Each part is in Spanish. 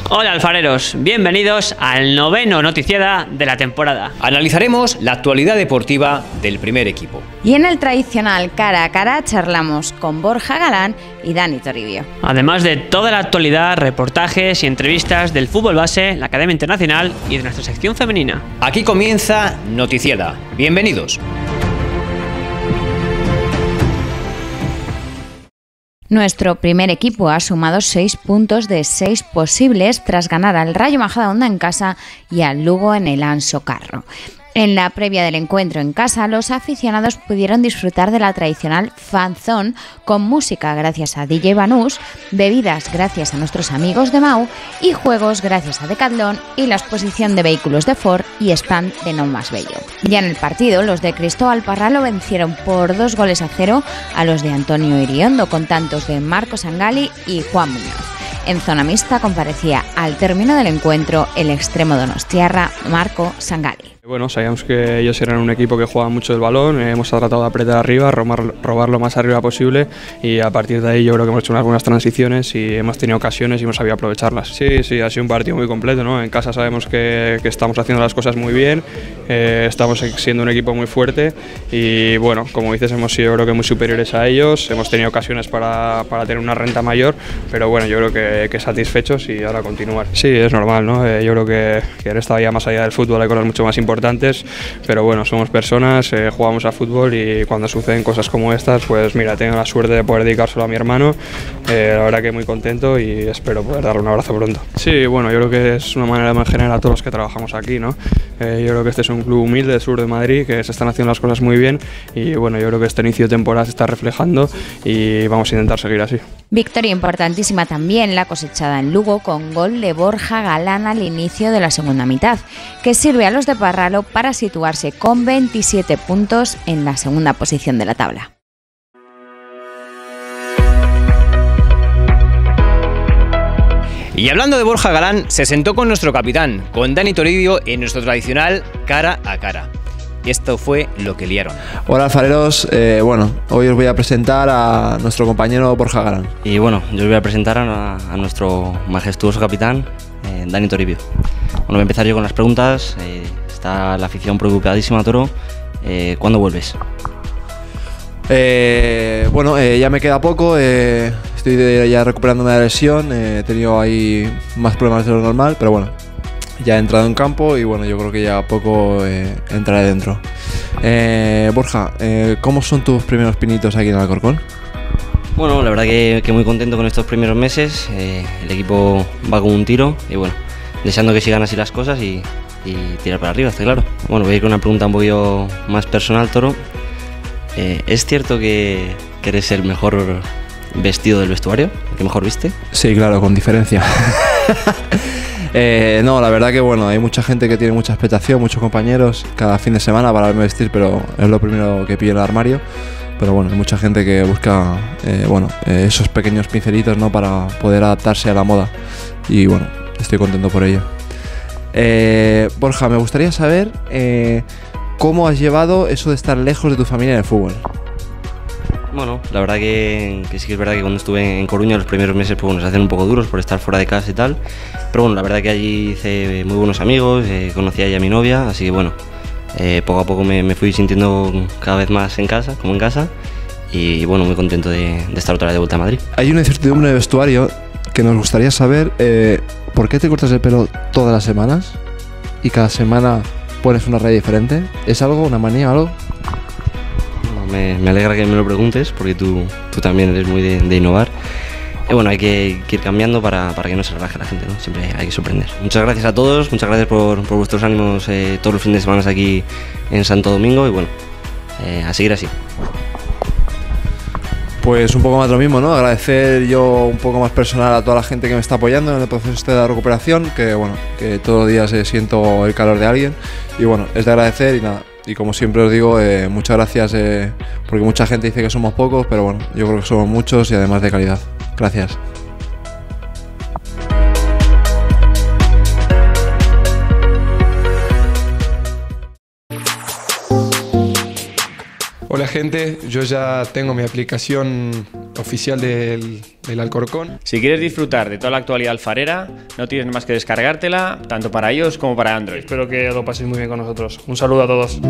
Hola alfareros, bienvenidos al noveno Noticiada de la temporada. Analizaremos la actualidad deportiva del primer equipo. Y en el tradicional cara a cara charlamos con Borja Galán y Dani Toribio. Además de toda la actualidad, reportajes y entrevistas del fútbol base, la Academia Internacional y de nuestra sección femenina. Aquí comienza Noticiada. Bienvenidos. Nuestro primer equipo ha sumado 6 puntos de 6 posibles tras ganar al Rayo Majadahonda en casa y al Lugo en el Anxo Carro. En la previa del encuentro en casa, los aficionados pudieron disfrutar de la tradicional fan zone con música gracias a DJ Banús, bebidas gracias a nuestros amigos de Mau y juegos gracias a Decathlon y la exposición de vehículos de Ford y stand de No Más Bello. Ya en el partido, los de Cristóbal Parralo vencieron por 2-0 a los de Antonio Iriondo con tantos de Marco Sangali y Juan Muñoz. En zona mixta comparecía al término del encuentro el extremo donostiarra Marco Sangali. Bueno, sabíamos que ellos eran un equipo que jugaba mucho el balón, hemos tratado de apretar arriba, robar lo más arriba posible y a partir de ahí yo creo que hemos hecho unas buenas transiciones y hemos tenido ocasiones y hemos sabido aprovecharlas. Sí, ha sido un partido muy completo, ¿no? En casa sabemos que estamos haciendo las cosas muy bien, estamos siendo un equipo muy fuerte y bueno, como dices, hemos sido yo creo que muy superiores a ellos, hemos tenido ocasiones para tener una renta mayor, pero bueno, yo creo que satisfechos y ahora continuar. Sí, es normal, ¿no? Yo creo que en esta vida más allá del fútbol hay cosas mucho más importantes, pero bueno, somos personas, jugamos a fútbol y cuando suceden cosas como estas, pues mira, tengo la suerte de poder dedicárselo a mi hermano, la verdad que muy contento y espero poder darle un abrazo pronto. Sí, bueno, yo creo que es una manera de generar a todos los que trabajamos aquí, ¿no? Yo creo que este es un club humilde del sur de Madrid, que se están haciendo las cosas muy bien y bueno, yo creo que este inicio de temporada se está reflejando y vamos a intentar seguir así. Victoria importantísima también la cosechada en Lugo con gol de Borja Galán al inicio de la segunda mitad, que sirve a los de Parralo para situarse con 27 puntos en la segunda posición de la tabla. Y hablando de Borja Galán, se sentó con nuestro capitán, con Dani Toribio, en nuestro tradicional cara a cara. Esto fue lo que liaron. Hola alfareros, hoy os voy a presentar a nuestro compañero Borja Galán. Y bueno, yo os voy a presentar a nuestro majestuoso capitán, Dani Toribio. Bueno, voy a empezar yo con las preguntas. Está la afición preocupadísima, Toro. ¿Cuándo vuelves? Ya me queda poco, estoy ya recuperándome de la lesión, he tenido ahí más problemas de lo normal, pero bueno, ya he entrado en campo y bueno, yo creo que ya poco entraré dentro. Borja, ¿cómo son tus primeros pinitos aquí en Alcorcón? Bueno, la verdad que muy contento con estos primeros meses, el equipo va con un tiro y bueno, deseando que sigan así las cosas y tirar para arriba, está claro. Bueno, voy a ir con una pregunta un poquillo más personal, Toro. ¿Es cierto que eres el mejor vestido del vestuario? ¿El que mejor viste? Sí, claro, con diferencia. No, la verdad que bueno, hay mucha gente que tiene mucha expectación, muchos compañeros cada fin de semana para verme vestir, pero es lo primero que pillo en el armario. Pero bueno, hay mucha gente que busca esos pequeños pincelitos, ¿no?, para poder adaptarse a la moda y bueno, estoy contento por ello. Borja, me gustaría saber cómo has llevado eso de estar lejos de tu familia en el fútbol. Bueno, la verdad que sí que es verdad que cuando estuve en Coruña los primeros meses pues bueno, se hacen un poco duros por estar fuera de casa y tal, pero bueno, la verdad que allí hice muy buenos amigos, conocí ahí a mi novia, así que bueno, poco a poco me fui sintiendo cada vez más en casa, como en casa, y bueno, muy contento de estar otra vez de vuelta a Madrid. Hay una incertidumbre de vestuario que nos gustaría saber, ¿por qué te cortas el pelo todas las semanas y cada semana pones una raya diferente? ¿Es algo, una manía o algo? Me alegra que me lo preguntes porque tú también eres muy de innovar. Y bueno, hay que ir cambiando para que no se relaje la gente, ¿no? Siempre hay que sorprender. Muchas gracias a todos, muchas gracias por vuestros ánimos todos los fines de semana aquí en Santo Domingo y bueno, a seguir así. Pues un poco más lo mismo, ¿no? Agradecer yo un poco más personal a toda la gente que me está apoyando en el proceso de la recuperación, que bueno, que todos los días siento el calor de alguien y bueno, es de agradecer y nada. Y como siempre os digo, muchas gracias, porque mucha gente dice que somos pocos, pero bueno, yo creo que somos muchos y además de calidad. Gracias. Hola gente, yo ya tengo mi aplicación oficial del Alcorcón. Si quieres disfrutar de toda la actualidad alfarera, no tienes más que descargártela, tanto para iOS como para Android. Espero que lo paséis muy bien con nosotros. Un saludo a todos.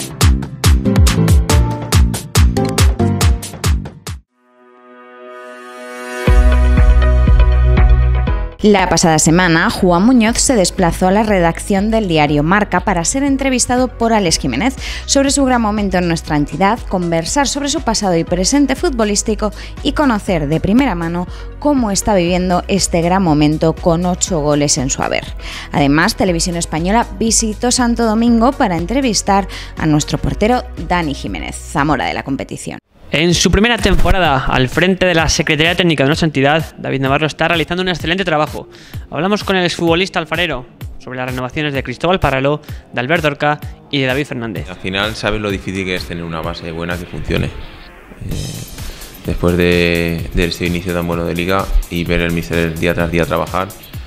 La pasada semana, Juan Muñoz se desplazó a la redacción del diario Marca para ser entrevistado por Alex Jiménez sobre su gran momento en nuestra entidad, conversar sobre su pasado y presente futbolístico y conocer de primera mano cómo está viviendo este gran momento con 8 goles en su haber. Además, Televisión Española visitó Santo Domingo para entrevistar a nuestro portero Dani Jiménez, Zamora de la competición. En su primera temporada al frente de la Secretaría Técnica de nuestra entidad, David Navarro está realizando un excelente trabajo. Hablamos con el exfutbolista alfarero sobre las renovaciones de Cristóbal Parraló, de Alberto Orca y de David Fernández. Al final sabes lo difícil que es tener una base buena que funcione. Después de este inicio tan bueno de liga y ver el míster día tras día trabajar,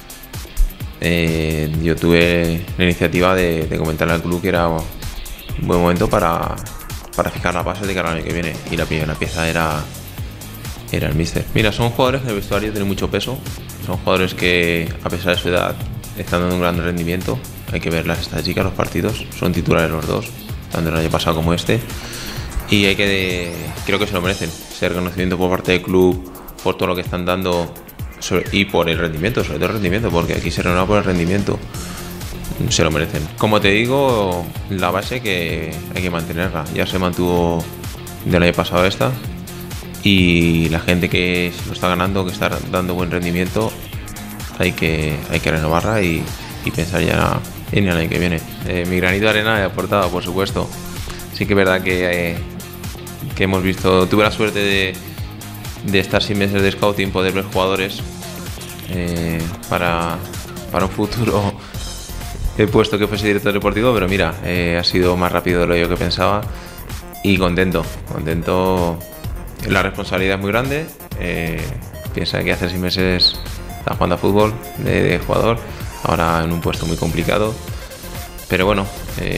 yo tuve la iniciativa de comentarle al club que era un buen momento para fijar la base de cara al año que viene, y la primera pieza era el míster. Mira, son jugadores que en el vestuario tienen mucho peso, son jugadores que a pesar de su edad están dando un gran rendimiento. Hay que ver las estadísticas, los partidos, son titulares los dos, tanto el año pasado como este, y creo que se lo merecen, ese reconocimiento por parte del club por todo lo que están dando y por el rendimiento, sobre todo el rendimiento, porque aquí se renueva por el rendimiento. Se lo merecen. Como te digo, la base que hay que mantenerla. Ya se mantuvo del año pasado esta, y la gente que lo está ganando, que está dando buen rendimiento, hay que renovarla y pensar ya en el año que viene. Mi granito de arena he aportado, por supuesto. Sí que es verdad que hemos visto, tuve la suerte de estar 6 meses de scouting, poder ver jugadores para un futuro. He puesto que fuese director deportivo, pero mira, ha sido más rápido de lo que pensaba, y contento. La responsabilidad es muy grande. Piensa que hace 6 meses estaba jugando a fútbol de jugador, ahora en un puesto muy complicado, pero bueno,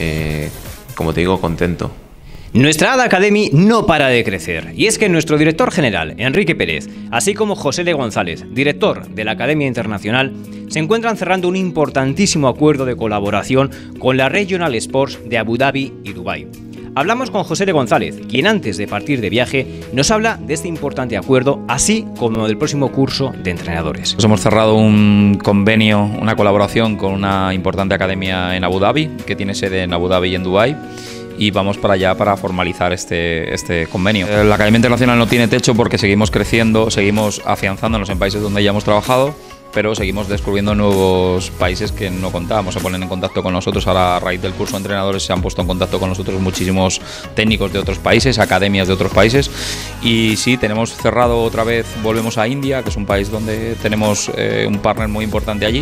como te digo, contento. Nuestra ADA Academy no para de crecer, y es que nuestro director general, Enrique Pérez, así como José de González, director de la Academia Internacional, se encuentran cerrando un importantísimo acuerdo de colaboración con la Regional Sports de Abu Dhabi y Dubái. Hablamos con José de González, quien antes de partir de viaje nos habla de este importante acuerdo, así como del próximo curso de entrenadores. Hemos cerrado un convenio, una colaboración con una importante academia en Abu Dhabi, que tiene sede en Abu Dhabi y en Dubái, y vamos para allá para formalizar este convenio. La Academia Internacional no tiene techo porque seguimos creciendo, seguimos afianzándonos en países donde ya hemos trabajado, pero seguimos descubriendo nuevos países que no contábamos. Se ponen en contacto con nosotros. Ahora, a raíz del curso de entrenadores, se han puesto en contacto con nosotros muchísimos técnicos de otros países, academias de otros países, y sí, tenemos cerrado otra vez, volvemos a India, que es un país donde tenemos un partner muy importante allí.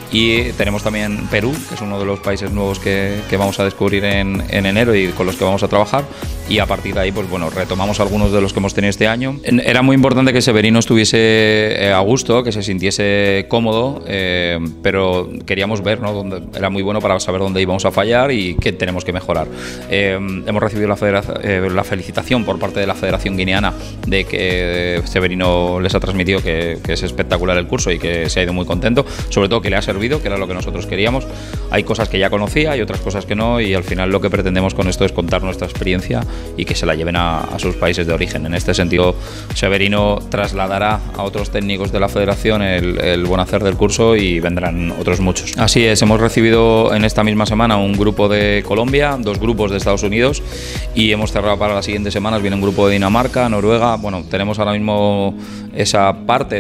Y tenemos también Perú, que es uno de los países nuevos que vamos a descubrir en enero y con los que vamos a trabajar. Y a partir de ahí, pues bueno, retomamos algunos de los que hemos tenido este año. Era muy importante que Severino estuviese a gusto, que se sintiese cómodo, pero queríamos ver, ¿no?, era muy bueno para saber dónde íbamos a fallar y qué tenemos que mejorar. Hemos recibido la felicitación por parte de la Federación Guineana de que Severino les ha transmitido que es espectacular el curso y que se ha ido muy contento, sobre todo que le ha servido, que era lo que nosotros queríamos. Hay cosas que ya conocía y otras cosas que no, y al final lo que pretendemos con esto es contar nuestra experiencia y que se la lleven a sus países de origen. En este sentido, Severino trasladará a otros técnicos de la federación el buen hacer del curso y vendrán otros muchos. Así es, hemos recibido en esta misma semana un grupo de Colombia, 2 grupos de Estados Unidos, y hemos cerrado para las siguientes semanas. Viene un grupo de Dinamarca, Noruega. Bueno, tenemos ahora mismo esa parte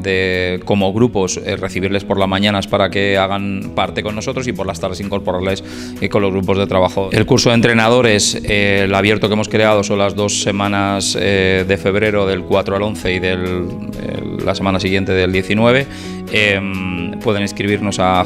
de como grupos, recibirles por las mañanas para que hagan parte con nosotros y por las tardes incorporarles con los grupos de trabajo. El curso de entrenadores, el abierto que hemos creado, son las 2 semanas de febrero, del 4 al 11, y la semana siguiente del 19. pueden escribirnos a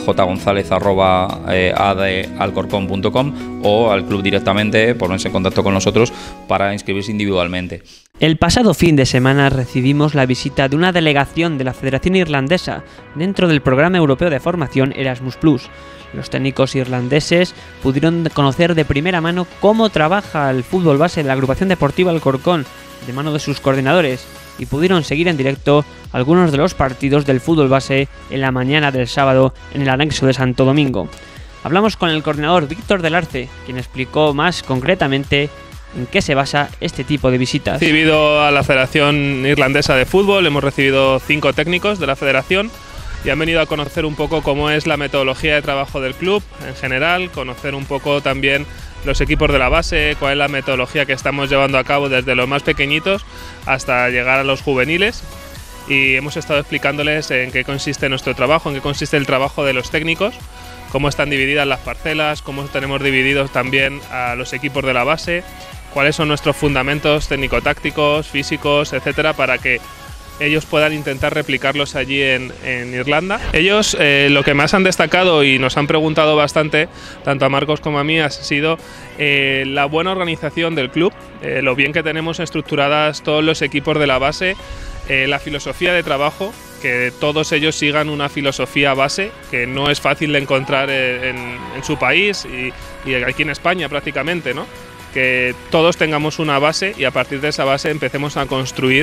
jgonzalez@adalcorcon.com o al club directamente, ponerse en contacto con nosotros para inscribirse individualmente. El pasado fin de semana recibimos la visita de una delegación de la Federación Irlandesa dentro del programa europeo de formación Erasmus+. Los técnicos irlandeses pudieron conocer de primera mano cómo trabaja el fútbol base de la agrupación deportiva Alcorcón, de mano de sus coordinadores, y pudieron seguir en directo algunos de los partidos del fútbol base en la mañana del sábado en el anexo de Santo Domingo. Hablamos con el coordinador Víctor del Arce, quien explicó más concretamente en qué se basa este tipo de visitas. Recibido a la Federación Irlandesa de Fútbol, hemos recibido 5 técnicos de la federación y han venido a conocer un poco cómo es la metodología de trabajo del club en general, conocer un poco también los equipos de la base, cuál es la metodología que estamos llevando a cabo desde los más pequeñitos hasta llegar a los juveniles, y hemos estado explicándoles en qué consiste nuestro trabajo, en qué consiste el trabajo de los técnicos, cómo están divididas las parcelas, cómo tenemos divididos también a los equipos de la base, cuáles son nuestros fundamentos técnico-tácticos, físicos, etcétera, para que ellos puedan intentar replicarlos allí en Irlanda. Ellos lo que más han destacado y nos han preguntado bastante, tanto a Marcos como a mí, ha sido la buena organización del club, lo bien que tenemos estructuradas todos los equipos de la base, la filosofía de trabajo, que todos ellos sigan una filosofía base que no es fácil de encontrar en su país y aquí en España prácticamente, ¿no? Que todos tengamos una base y a partir de esa base empecemos a construir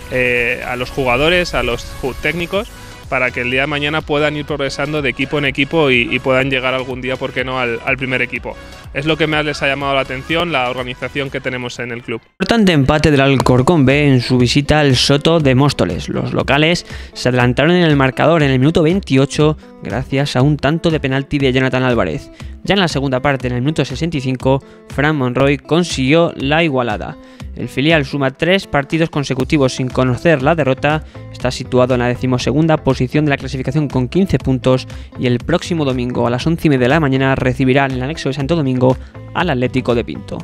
a los jugadores, a los técnicos, para que el día de mañana puedan ir progresando de equipo en equipo y puedan llegar algún día, ¿por qué no?, al primer equipo. Es lo que más les ha llamado la atención, la organización que tenemos en el club. Importante empate del Alcorcón B en su visita al Soto de Móstoles. Los locales se adelantaron en el marcador en el minuto 28 gracias a un tanto de penalti de Jonathan Álvarez. Ya en la segunda parte, en el minuto 65, Fran Monroy consiguió la igualada. El filial suma 3 partidos consecutivos sin conocer la derrota, está situado en la 12ª posición de la clasificación con 15 puntos y el próximo domingo a las 11:30 de la mañana recibirá en el anexo de Santo Domingo al Atlético de Pinto.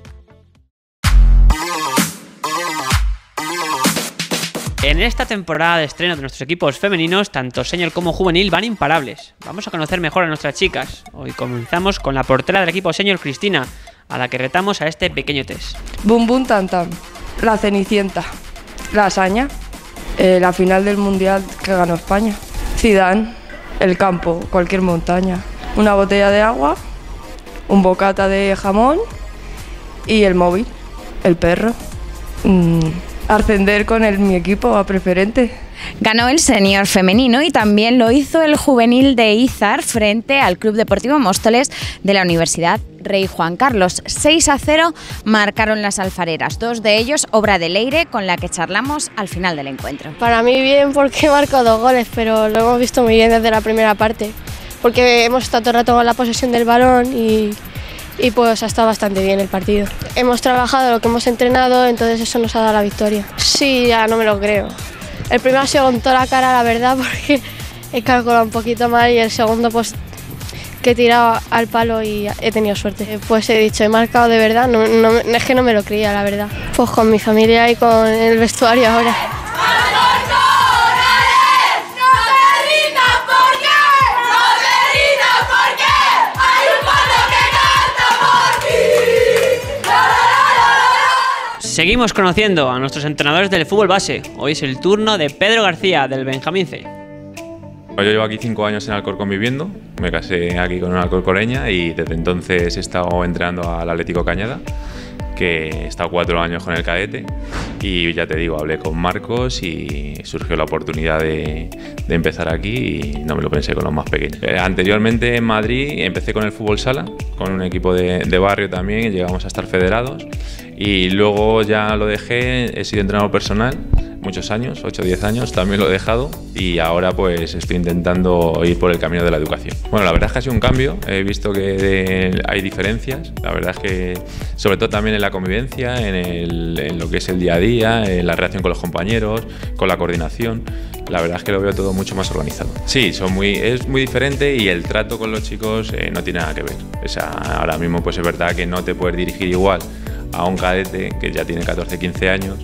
En esta temporada de estreno de nuestros equipos femeninos, tanto senior como juvenil, van imparables. Vamos a conocer mejor a nuestras chicas. Hoy comenzamos con la portera del equipo senior, Cristina, a la que retamos a este pequeño test. Bum bum tan tan, la Cenicienta, la hazaña, la final del Mundial que ganó España, Zidane, el campo, cualquier montaña, una botella de agua, un bocata de jamón y el móvil, el perro. Ascender con mi equipo a preferente. Ganó el senior femenino y también lo hizo el juvenil de Izar frente al Club Deportivo Móstoles de la Universidad Rey Juan Carlos. 6-0 marcaron las alfareras, 2 de ellos obra de Leire, con la que charlamos al final del encuentro. Para mí bien, porque marcó 2 goles, pero lo hemos visto muy bien desde la primera parte, porque hemos estado todo el rato con la posesión del balón y pues ha estado bastante bien el partido. Hemos trabajado lo que hemos entrenado, entonces eso nos ha dado la victoria. Sí, ya no me lo creo. El primero ha sido con toda la cara, la verdad, porque he calculado un poquito mal, y el segundo pues que he tirado al palo y he tenido suerte. Pues he dicho, he marcado de verdad, es que no me lo creía, la verdad. Pues con mi familia y con el vestuario ahora. Seguimos conociendo a nuestros entrenadores del fútbol base. Hoy es el turno de Pedro García, del Benjamín C. Yo llevo aquí 5 años en Alcorcón viviendo, me casé aquí con una alcorcoreña y desde entonces he estado entrenando al Atlético Cañada, que he estado 4 años con el cadete, y ya te digo, hablé con Marcos y surgió la oportunidad de empezar aquí y no me lo pensé con los más pequeños. Anteriormente en Madrid empecé con el fútbol sala, con un equipo de barrio también, y llegamos a estar federados, y luego ya lo dejé, he sido entrenador personal muchos años, 8 o 10 años, también lo he dejado, y ahora pues estoy intentando ir por el camino de la educación. Bueno, la verdad es que ha sido un cambio, he visto que hay diferencias, la verdad es que sobre todo también en la convivencia, en lo que es el día a día, en la relación con los compañeros, con la coordinación. La verdad es que lo veo todo mucho más organizado. Sí, es muy diferente, y el trato con los chicos no tiene nada que ver. O sea, ahora mismo pues es verdad que no te puedes dirigir igual a un cadete que ya tiene 14, 15 años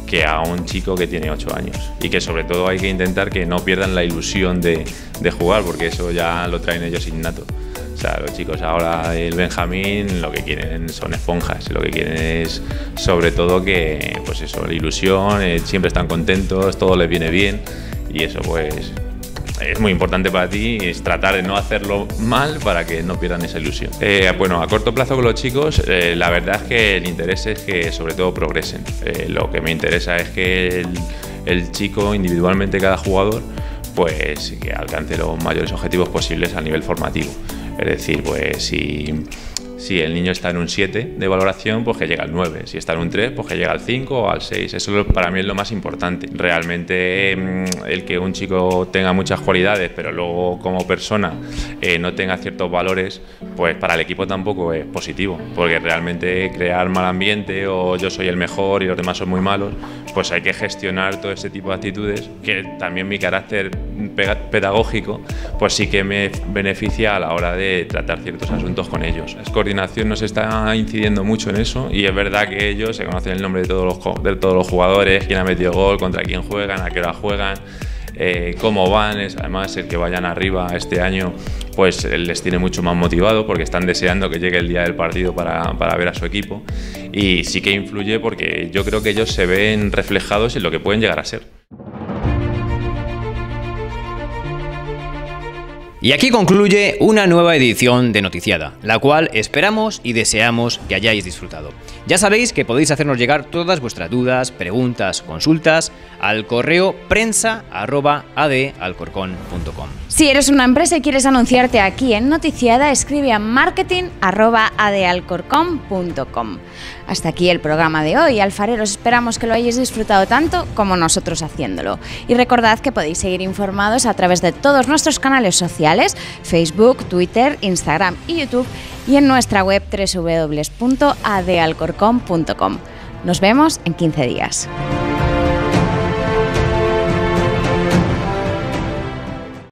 que a un chico que tiene 8 años. Y que sobre todo hay que intentar que no pierdan la ilusión de jugar, porque eso ya lo traen ellos innato. O sea, los chicos ahora del Benjamín lo que quieren son esponjas, lo que quieren es sobre todo que, pues eso, la ilusión, siempre están contentos, todo les viene bien y eso pues es muy importante para ti, es tratar de no hacerlo mal para que no pierdan esa ilusión. Bueno, a corto plazo con los chicos, la verdad es que el interés es que sobre todo progresen. Lo que me interesa es que el chico, individualmente cada jugador, pues que alcance los mayores objetivos posibles a nivel formativo. Es decir, pues si el niño está en un 7 de valoración, pues que llegue al 9. Si está en un 3, pues que llegue al 5 o al 6. Eso para mí es lo más importante. Realmente el que un chico tenga muchas cualidades, pero luego como persona no tenga ciertos valores, pues para el equipo tampoco es positivo. Porque realmente crear mal ambiente o yo soy el mejor y los demás son muy malos, pues hay que gestionar todo ese tipo de actitudes, que también mi carácter pedagógico pues sí que me beneficia a la hora de tratar ciertos asuntos con ellos. La coordinación nos está incidiendo mucho en eso y es verdad que ellos se conocen el nombre de todos los jugadores, quién ha metido gol, contra quién juegan, a qué hora juegan, cómo van. Además el que vayan arriba este año pues les tiene mucho más motivado porque están deseando que llegue el día del partido para ver a su equipo, y sí que influye porque yo creo que ellos se ven reflejados en lo que pueden llegar a ser. Y aquí concluye una nueva edición de Noticiada, la cual esperamos y deseamos que hayáis disfrutado. Ya sabéis que podéis hacernos llegar todas vuestras dudas, preguntas, consultas al correo prensa@adalcorcon.com. Si eres una empresa y quieres anunciarte aquí en Noticiada, escribe a marketing@adalcorcon.com. Hasta aquí el programa de hoy. Alfareros, esperamos que lo hayáis disfrutado tanto como nosotros haciéndolo. Y recordad que podéis seguir informados a través de todos nuestros canales sociales, Facebook, Twitter, Instagram y YouTube, y en nuestra web www.adalcorcon.com. Nos vemos en 15 días.